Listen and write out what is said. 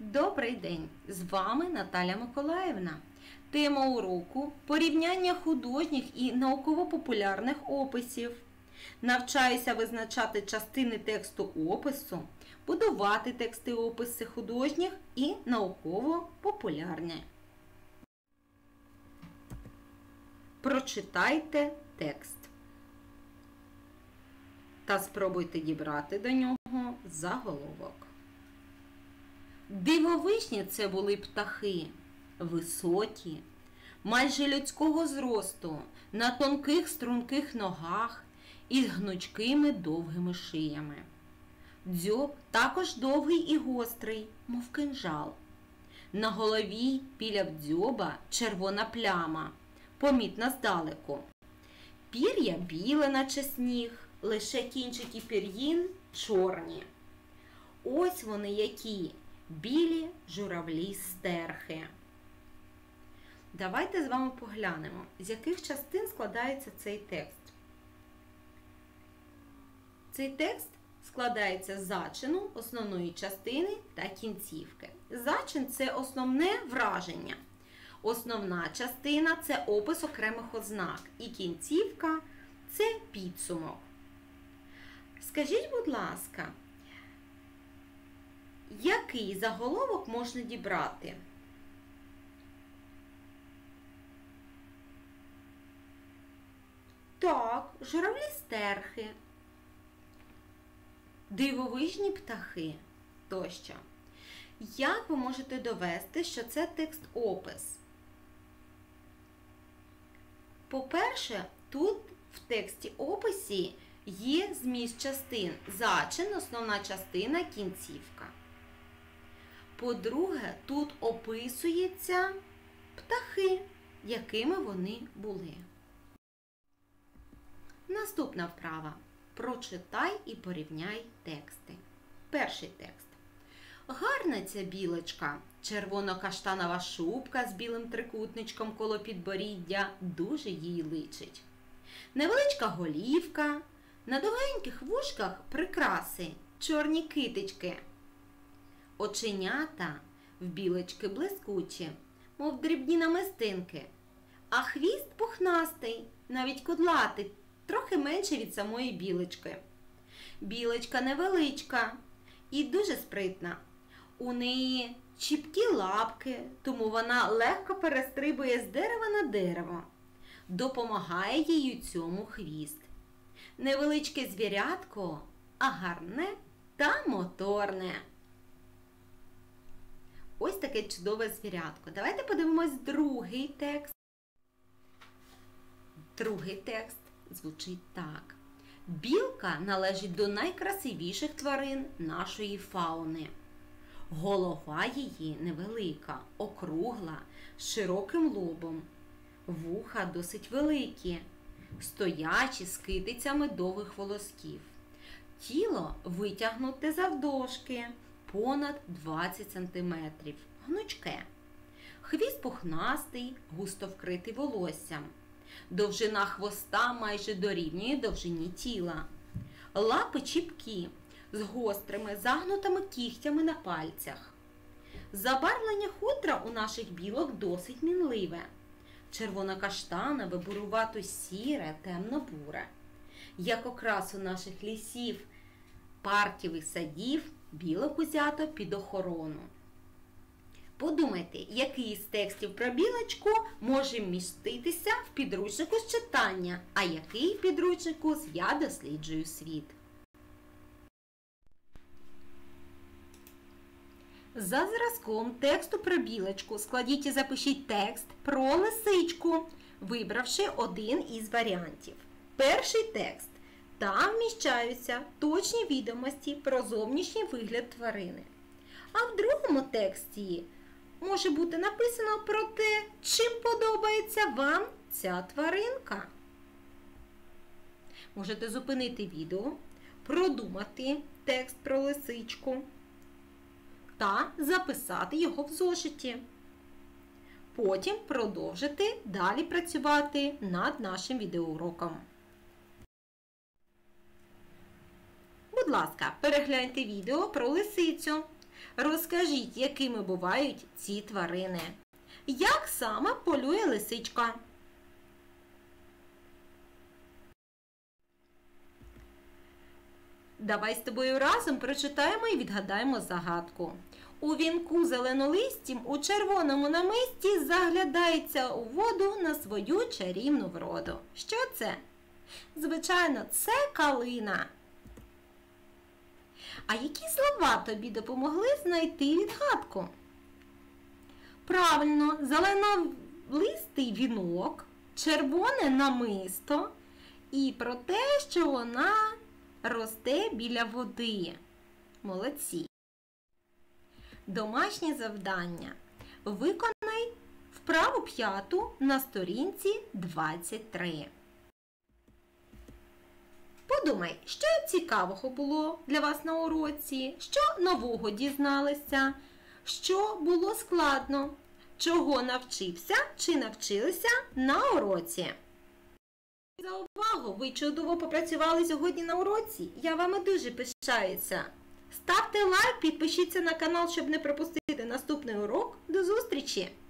Добрий день! З вами Наталя Миколаївна. Тема уроку – порівняння художніх і науково-популярних описів. Навчаюся визначати частини тексту опису, будувати тексти описи художніх і науково-популярні. Прочитайте текст та спробуйте дібрати до нього заголовок. Дивовижні це були птахи, високі, майже людського зросту, на тонких струнких ногах і гнучкими довгими шиями. Дзьоб також довгий і гострий, мов кинжал. На голові біля дзьоба червона пляма, помітна здалеку. Пір'я біле, наче сніг, лише кінчики пір'їн чорні. Ось вони які! Білі журавлі-стерхи. Давайте з вами поглянемо, з яких частин складається цей текст. Цей текст складається з зачину, основної частини та кінцівки. Зачин – це основне враження. Основна частина – це опис окремих ознак. І кінцівка – це підсумок. Скажіть, будь ласка, який заголовок можна дібрати? Так, журавлі-стерхи, дивовижні птахи тощо. Як ви можете довести, що це текст-опис? По-перше, тут в тексті-описі є зміст частин. Зачин, основна частина, кінцівка. По-друге, тут описуються птахи, якими вони були. Наступна вправа. Прочитай і порівняй тексти. Перший текст. Гарна ця білочка. Червоно-каштанова шубка з білим трикутничком коло підборіддя дуже їй личить. Невеличка голівка. На довгеньких вушках прикраси, чорні китички. Оченята в білочки блискучі, мов дрібні намистинки. А хвіст пухнастий, навіть кудлатий, трохи менше від самої білочки. Білочка невеличка і дуже спритна. У неї чіпкі лапки, тому вона легко перестрибує з дерева на дерево. Допомагає їй у цьому хвіст. Невеличке звірятко, а гарне та моторне. Ось таке чудове звірятко. Давайте подивимось другий текст. Другий текст звучить так. Білка належить до найкрасивіших тварин нашої фауни. Голова її невелика, округла, з широким лобом. Вуха досить великі, стоячі з китицями довгих волосків. Тіло витягнуте завдовжки, понад 20 см, гнучке. Хвіст пухнастий, густо вкритий волоссям. Довжина хвоста майже дорівнює довжині тіла. Лапи чіпкі, з гострими загнутими кігтями на пальцях. Забарвлення хутра у наших білок досить мінливе. Червоно-каштанове, бурувато-сіре, темно-буре. Як окрасу наших лісів, парків і садів, білок узято під охорону. Подумайте, який з текстів про білочку може вміститися в підручнику з читання, а який в підручнику з «Я досліджую світ». За зразком тексту про білочку складіть і запишіть текст про лисичку, вибравши один із варіантів. Перший текст. Там вміщаються точні відомості про зовнішній вигляд тварини. А в другому тексті може бути написано про те, чим подобається вам ця тваринка. Можете зупинити відео, продумати текст про лисичку та записати його в зошиті. Потім продовжити далі працювати над нашим відеоуроком. Будь ласка, перегляньте відео про лисицю. Розкажіть, якими бувають ці тварини. Як саме полює лисичка? Давай з тобою разом прочитаємо і відгадаємо загадку. У вінку зеленолистім у червоному намисті заглядається у воду на свою чарівну вроду. Що це? Звичайно, це калина. А які слова тобі допомогли знайти відгадку? Правильно, зеленолистий вінок, червоне намисто і про те, що вона росте біля води. Молодці. Домашнє завдання. Виконай вправу 5 на сторінці 23. Подумай, що цікавого було для вас на уроці, що нового дізналися, що було складно, чого навчився чи навчилися на уроці. За увагу! Ви чудово попрацювали сьогодні на уроці. Я вами дуже пишаюся. Ставте лайк, підпишіться на канал, щоб не пропустити наступний урок. До зустрічі!